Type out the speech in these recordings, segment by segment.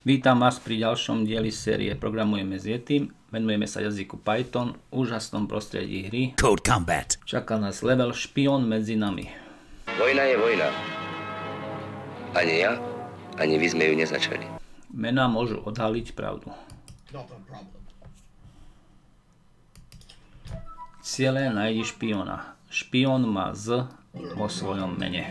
Vítam vás pri ďalšom dieli série Programujeme s Yetim. Venujeme sa jazyku Python, úžasnom prostredí hry. Code Combat. Čaká nás level Špión medzi nami. Vojna je vojna. Ani ja, ani vy sme ju nezačali. Mená môžu odhaliť pravdu. Ciele nájdi špióna. Špión má Z vo svojom mene.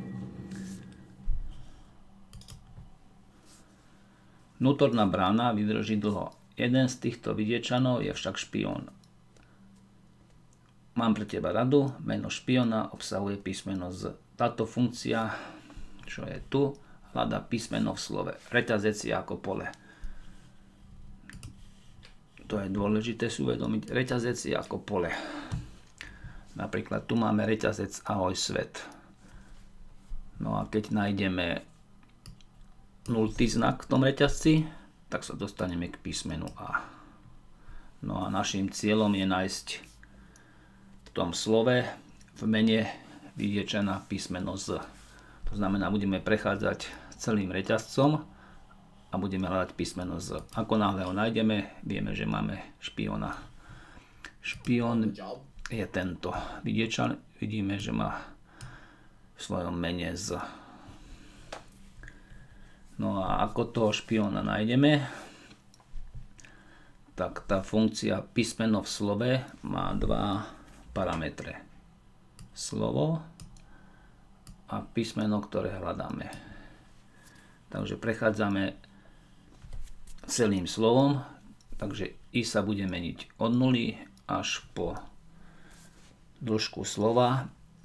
Vnútorná brána vydrží dlho. Jeden z týchto vidiečanov je však špión. Mám pre teba radu. Meno špióna obsahuje písmeno Z. Táto funkcia, čo je tu, hľadá písmeno v slove. Reťazec je ako pole. To je dôležité si uvedomiť. Reťazec je ako pole. Napríklad tu máme reťazec Ahoj svet. No a keď nájdeme nultý znak v tom reťazci, tak sa dostaneme k písmenu A. No a našim cieľom je nájsť v tom slove v mene vydiečená písmeno Z. To znamená, budeme prechádzať celým reťazcom a budeme hľadať písmeno Z. Ako náhle ho nájdeme, vieme, že máme špióna. Špión je tento vidiečan. Vidíme, že má v svojom mene Z. No a ako toho špióna nájdeme, tak tá funkcia písmeno v slove má dva parametre. Slovo a písmeno, ktoré hľadáme. Takže prechádzame celým slovom, takže I sa bude meniť od 0 až po dĺžku slova.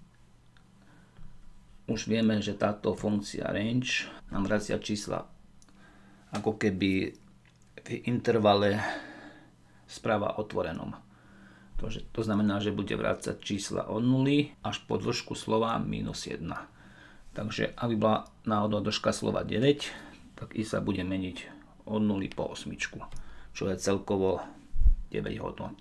Už vieme, že táto funkcia range nám vracia čísla ako keby v intervale sprava otvorenom. To znamená, že bude vrácať čísla od 0 až po dĺžku slova minus 1. Takže aby bola náhodou dĺžka slova 9, tak I sa bude meniť od 0 po 8, čo je celkovo 9 hodnot.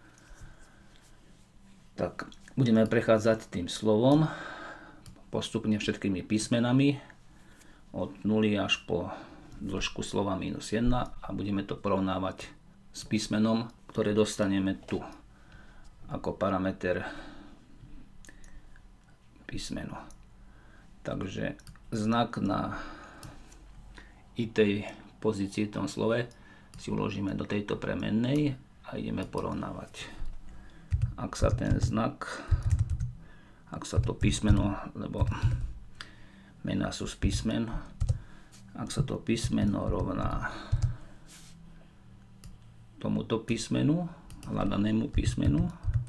Tak budeme prechádzať tým slovom postupne všetkými písmenami od 0 až po dĺžku slova minus 1 a budeme to porovnávať s písmenom, ktoré dostaneme tu ako parameter písmenu. Takže znak na tej pozícii v tom slove si uložíme do tejto premennej a ideme porovnávať. Ak sa ten znak, ak sa to písmeno, lebo mená sú z písmen, ak sa to písmeno rovná tomuto písmenu, hľadanému písmenu,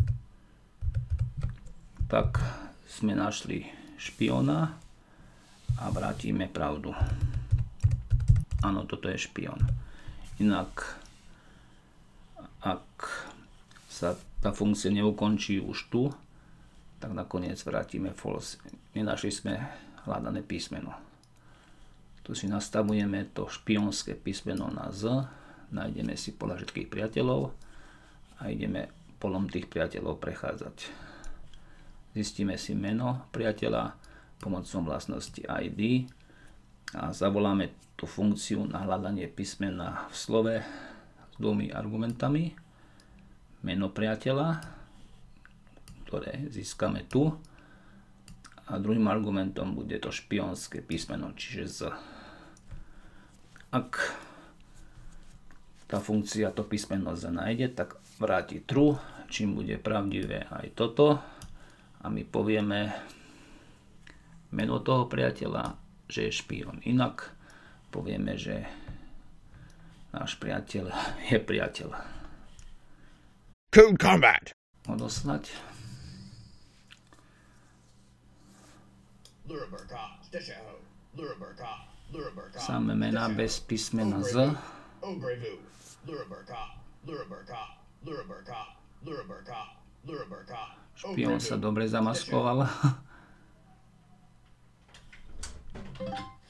tak sme našli špióna a vrátime pravdu. Áno, toto je špión. Inak, ak sa tá funkcia neukončí už tu, tak nakoniec vrátime false. Nenašli sme hľadané písmeno. Tu si nastavujeme to špionské písmeno na Z, nájdeme si podľa všetkých priateľov a ideme polom tých priateľov prechádzať. Zistíme si meno priateľa pomocou vlastnosti ID a zavoláme tú funkciu na hľadanie písmena v slove s dvomi argumentami. Meno priateľa, ktoré získame tu, a druhým argumentom bude to špionské písmeno, čiže Z. Ak tá funkcia to písmeno Z nájde, tak vráti true, čím bude pravdivé aj toto a my povieme meno toho priateľa, že je špión. Inak povieme, že náš priateľ je priateľ. Code Combat. Odoslať. Samé mená bez písmena Z. Špión sa dobre zamaskoval.